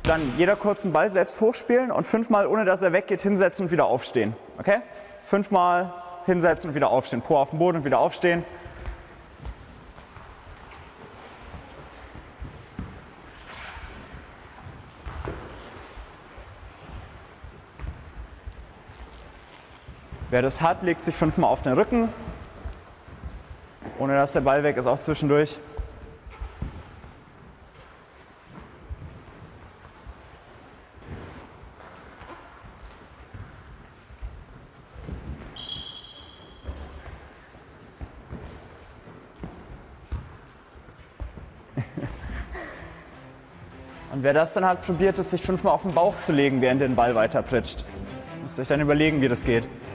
dann jeder kurz einen Ball selbst hochspielen und 5-mal, ohne dass er weggeht, hinsetzen und wieder aufstehen. Okay? 5-mal hinsetzen und wieder aufstehen. Po auf den Boden und wieder aufstehen. Wer das hat, legt sich 5-mal auf den Rücken, ohne dass der Ball weg ist, auch zwischendurch. Und wer das dann hat, probiert es, sich 5-mal auf den Bauch zu legen, während er den Ball weiter pritscht. Muss sich dann überlegen, wie das geht.